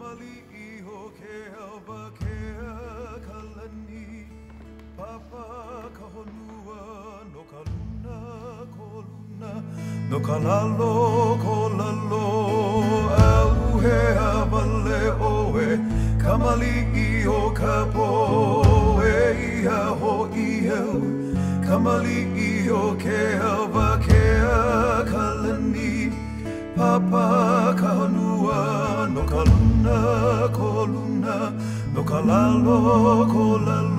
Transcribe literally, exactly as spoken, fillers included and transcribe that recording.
Kamali'i ho ke alba ke kalani Papa kahonua no ka luna ko luna No ka lalo ko lalo Au he awale oe Kamali'i ho ka poe Iha ho iheu Kamali'i ho ke alba ke kalani Papa kahonua no ka luna ko luna No ka lalo ko lalo